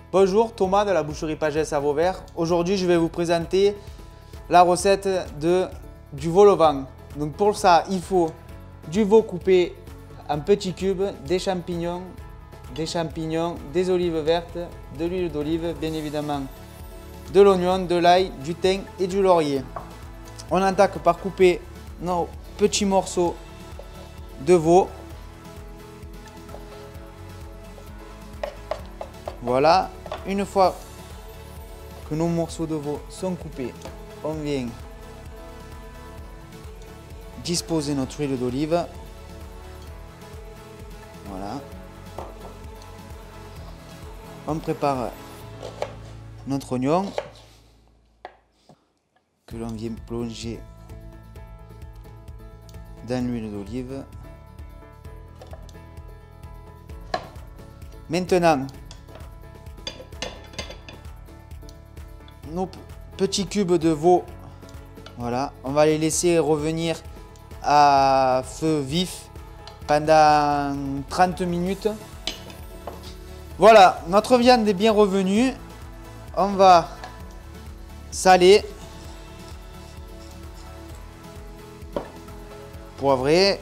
Bonjour, Thomas de la boucherie Pagès à Vauvert. Aujourd'hui, je vais vous présenter la recette du vol au vent. Donc pour ça, il faut du veau coupé en petits cubes, des champignons, des olives vertes, de l'huile d'olive, bien évidemment, de l'oignon, de l'ail, du thym et du laurier. On attaque par couper nos petits morceaux de veau. Voilà, une fois que nos morceaux de veau sont coupés, on vient disposer notre huile d'olive. Voilà. On prépare notre oignon que l'on vient plonger dans l'huile d'olive. Maintenant, nos petits cubes de veau, voilà, on va les laisser revenir à feu vif pendant 30 minutes. Voilà, notre viande est bien revenue. On va saler, poivrer,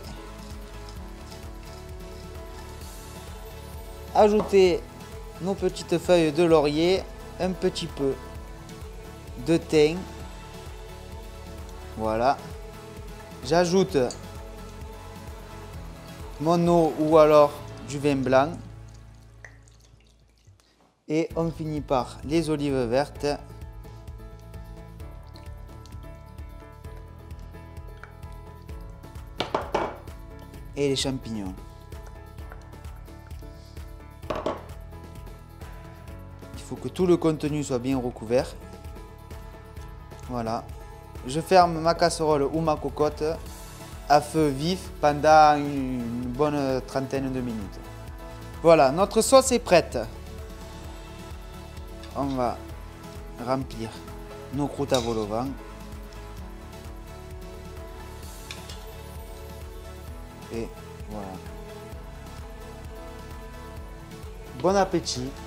ajouter nos petites feuilles de laurier, un petit peu de thym. Voilà. J'ajoute mon eau ou alors du vin blanc. Et on finit par les olives vertes. Et les champignons. Il faut que tout le contenu soit bien recouvert. Voilà. Je ferme ma casserole ou ma cocotte à feu vif pendant une bonne trentaine de minutes. Voilà, notre sauce est prête. On va remplir nos croûtes à vol au vent. Et voilà. Bon appétit!